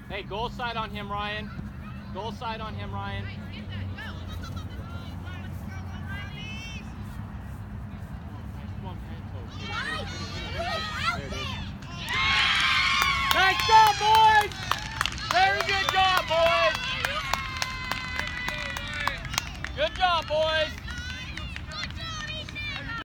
Hey, goal side on him, Ryan. Goal side on him, Ryan. Nice job, boys! Very good job, boys! Good job, boys!